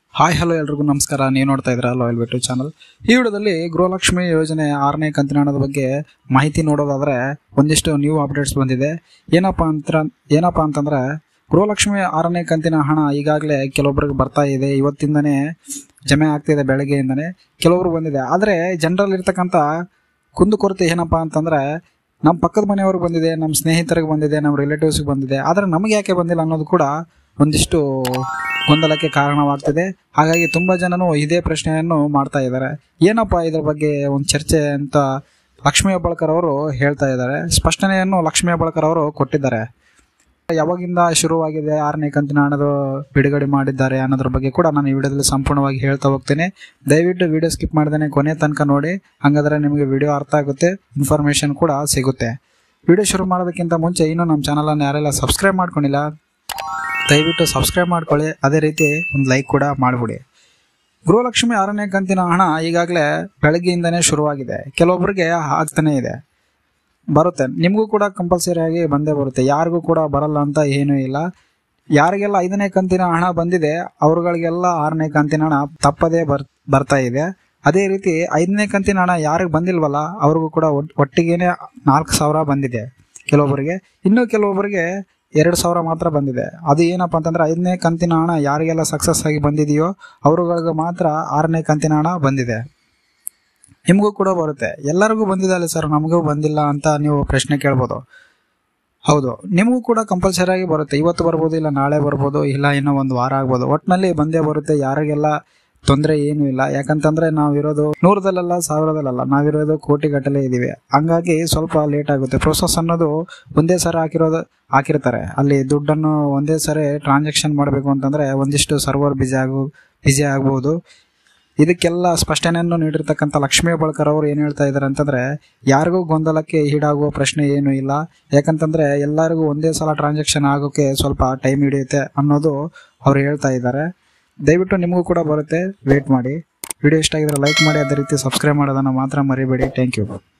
Hi hello ಎಲ್ರಿಗೂ ನಮಸ್ಕಾರ. ನೀವು ನೋಡ್ತಾ ಇದ್ದೀರಾ ಲಾಯಲ್ ವೆಟ್ಟು ಚಾನಲ್. ಈ ವಿಡಿಯೋದಲ್ಲಿ ಗೃಹಲಕ್ಷ್ಮಿ ಯೋಜನೆ 6ನೇ ಕಂತಿನ ಹಣದ ಬಗ್ಗೆ ಮಾಹಿತಿ ನೋಡೋದಾದರೆ ಒಂದಿಷ್ಟು ನ್ಯೂ ಅಪ್ಡೇಟ್ಸ್ ಬಂದಿದೆ. ಏನಪ್ಪ ಅಂತಂದರೆ ಗೃಹಲಕ್ಷ್ಮಿ 6ನೇ ಕಂತಿನ ಹಣ ಈಗಾಗಲೇ ಕೆಲವೊಬ್ಬರಿಗೆ ಬರ್ತಾ ಇದೆ. ಇವತ್ತಿಂದನೇ ಜಮೆ ಆಗ್ತಿದೆ, ಬೆಳಗ್ಗೆಯಿಂದನೇ ಕೆಲವೊಬ್ರು ಬಂದಿದೆ. ಆದರೆ ಜನರಲ್ಲಿ ಇರ್ತಕ್ಕಂಥ ಕುಂದುಕೊರತೆ ಏನಪ್ಪ ಅಂತಂದರೆ ನಮ್ಮ ಪಕ್ಕದ ಮನೆಯವ್ರಿಗೆ ಬಂದಿದೆ, ನಮ್ಮ ಸ್ನೇಹಿತರಿಗೆ ಬಂದಿದೆ, ನಮ್ಮ ರಿಲೇಟಿವ್ಸ್ಗೆ ಬಂದಿದೆ, ಆದರೆ ನಮಗೆ ಯಾಕೆ ಬಂದಿಲ್ಲ ಅನ್ನೋದು ಕೂಡ ಒಂದಿಷ್ಟು ಗೊಂದಲಕ್ಕೆ ಕಾರಣವಾಗ್ತಿದೆ. ಹಾಗಾಗಿ ತುಂಬ ಜನನು ಇದೇ ಪ್ರಶ್ನೆಯನ್ನು ಮಾಡ್ತಾ ಇದ್ದಾರೆ. ಏನಪ್ಪ ಇದ್ರ ಬಗ್ಗೆ ಒಂದು ಚರ್ಚೆ ಅಂತ ಲಕ್ಷ್ಮೀ ಹೆಬ್ಬಾಳ್ಕರ್ ಅವರು ಹೇಳ್ತಾ ಇದ್ದಾರೆ. ಸ್ಪಷ್ಟನೆಯನ್ನು ಲಕ್ಷ್ಮೀ ಹೆಬ್ಬಾಳ್ಕರ್ ಅವರು ಕೊಟ್ಟಿದ್ದಾರೆ. ಯಾವಾಗಿಂದ ಶುರುವಾಗಿದೆ 6ನೇ ಕಂತಿನ ಹಣದ ಬಿಡುಗಡೆ ಮಾಡಿದ್ದಾರೆ ಅನ್ನೋದ್ರ ಬಗ್ಗೆ ಕೂಡ ನಾನು ಈ ವಿಡಿಯೋದಲ್ಲಿ ಸಂಪೂರ್ಣವಾಗಿ ಹೇಳ್ತಾ ಹೋಗ್ತೇನೆ. ದಯವಿಟ್ಟು ವಿಡಿಯೋ ಸ್ಕಿಪ್ ಮಾಡ್ದೇನೆ ಕೊನೆ ತನಕ ನೋಡಿ, ಹಾಗಾದರೆ ನಿಮಗೆ ವಿಡಿಯೋ ಅರ್ಥ ಆಗುತ್ತೆ, ಇನ್ಫಾರ್ಮೇಷನ್ ಕೂಡ ಸಿಗುತ್ತೆ. ವಿಡಿಯೋ ಶುರು ಮಾಡೋದಕ್ಕಿಂತ ಮುಂಚೆ ಇನ್ನೂ ನಮ್ಮ ಚಾನಲನ್ನು ಯಾರೆಲ್ಲ ಸಬ್ಸ್ಕ್ರೈಬ್ ಮಾಡ್ಕೊಂಡಿಲ್ಲ ದಯವಿಟ್ಟು ಸಬ್ಸ್ಕ್ರೈಬ್ ಮಾಡ್ಕೊಳ್ಳಿ. ಅದೇ ರೀತಿ ಒಂದು ಲೈಕ್ ಕೂಡ ಮಾಡಿಬಿಡಿ. ಗೃಹಲಕ್ಷ್ಮಿ 6ನೇ ಕಂತಿನ ಹಣ ಈಗಾಗಲೇ ಬೆಳಗ್ಗೆಯಿಂದನೇ ಶುರುವಾಗಿದೆ. ಕೆಲವೊಬ್ಬರಿಗೆ ಆಗ್ತಾನೇ ಇದೆ, ಬರುತ್ತೆ. ನಿಮಗೂ ಕೂಡ ಕಂಪಲ್ಸರಿ ಆಗಿ ಬಂದೇ ಬರುತ್ತೆ, ಯಾರಿಗೂ ಕೂಡ ಬರಲ್ಲ ಅಂತ ಏನೂ ಇಲ್ಲ. ಯಾರಿಗೆಲ್ಲ 5ನೇ ಕಂತಿನ ಹಣ ಬಂದಿದೆ ಅವ್ರುಗಳಿಗೆಲ್ಲ 6ನೇ ಕಂತಿನ ಹಣ ತಪ್ಪದೇ ಬರ್ತಾ ಇದೆ. ಅದೇ ರೀತಿ 5ನೇ ಕಂತಿನ ಹಣ ಯಾರಿಗೆ ಬಂದಿಲ್ವಲ್ಲ ಅವ್ರಿಗೂ ಕೂಡ ಒಟ್ಟಿಗೆನೆ 4,000 ಬಂದಿದೆ ಕೆಲವೊಬ್ಬರಿಗೆ. ಇನ್ನೂ ಕೆಲವೊಬ್ಬರಿಗೆ 2,000 ಮಾತ್ರ ಬಂದಿದೆ. ಅದು ಏನಪ್ಪ ಅಂತಂದರೆ 5ನೇ ಕಂತಿನ ಹಣ ಯಾರಿಗೆಲ್ಲ ಸಕ್ಸಸ್ ಆಗಿ ಬಂದಿದೆಯೋ ಅವ್ರುಗಳಿಗೆ ಮಾತ್ರ 6ನೇ ಕಂತಿನ ಹಣ ಬಂದಿದೆ. ನಿಮಗೂ ಕೂಡ ಬರುತ್ತೆ. ಎಲ್ಲರಿಗೂ ಬಂದಿದೆ ಅಲ್ಲ ಸರ್, ನಮಗೂ ಬಂದಿಲ್ಲ ಅಂತ ನೀವು ಪ್ರಶ್ನೆ ಕೇಳ್ಬೋದು. ಹೌದು, ನಿಮಗೂ ಕೂಡ ಕಂಪಲ್ಸರಿ ಆಗಿ ಬರುತ್ತೆ. ಇವತ್ತು ಬರ್ಬೋದು, ಇಲ್ಲ ನಾಳೆ ಬರ್ಬೋದು, ಇಲ್ಲ ಇನ್ನೂ ಒಂದು ವಾರ ಆಗ್ಬೋದು. ಒಟ್ಟಿನಲ್ಲಿ ಬಂದೇ ಬರುತ್ತೆ. ಯಾರಿಗೆಲ್ಲ ತೊಂದರೆ ಏನೂ ಇಲ್ಲ. ಯಾಕಂತಂದರೆ ನಾವಿರೋದು 100ದಲ್ಲ 1000ದಲ್ಲ, ನಾವಿರೋದು ಕೋಟಿಗಟ್ಟಲೆ ಇದ್ದೀವಿ. ಹಂಗಾಗಿ ಸ್ವಲ್ಪ ಲೇಟ್ ಆಗುತ್ತೆ. ಪ್ರೊಸೆಸ್ ಅನ್ನೋದು ಒಂದೇ ಸರಿ ಹಾಕಿರ್ತಾರೆ. ಅಲ್ಲಿ ದುಡ್ಡನ್ನು ಒಂದೇ ಸರಿ ಟ್ರಾನ್ಸಾಕ್ಷನ್ ಮಾಡಬೇಕು ಅಂತಂದರೆ ಒಂದಿಷ್ಟು ಸರ್ವರ್ ಬಿಜಿ ಆಗ್ಬೋದು. ಇದಕ್ಕೆಲ್ಲ ಸ್ಪಷ್ಟನೆಯನ್ನು ನೀಡಿರ್ತಕ್ಕಂಥ ಲಕ್ಷ್ಮೀ ಹೆಬ್ಬಾಳ್ಕರ್ ಅವರು ಏನು ಹೇಳ್ತಾ ಇದ್ದಾರೆ ಅಂತಂದರೆ ಯಾರಿಗೂ ಗೊಂದಲಕ್ಕೆ ಈಡಾಗುವ ಪ್ರಶ್ನೆ ಏನೂ ಇಲ್ಲ. ಯಾಕಂತಂದರೆ ಎಲ್ಲರಿಗೂ ಒಂದೇ ಸಲ ಟ್ರಾನ್ಸಾಕ್ಷನ್ ಆಗೋಕ್ಕೆ ಸ್ವಲ್ಪ ಟೈಮ್ ಹಿಡಿಯುತ್ತೆ ಅನ್ನೋದು ಅವ್ರು ಹೇಳ್ತಾ ಇದ್ದಾರೆ. ದಯವಿಟ್ಟು ನಿಮಗೂ ಕೂಡ ಬರುತ್ತೆ, ವೇಟ್ ಮಾಡಿ. ವಿಡಿಯೋ ಇಷ್ಟ ಆಗಿದ್ರೆ ಲೈಕ್ ಮಾಡಿ, ಅದೇ ರೀತಿ ಸಬ್ಸ್ಕ್ರೈಬ್ ಮಾಡೋದನ್ನು ಮಾತ್ರ ಮರಿಬೇಡಿ. Thank you.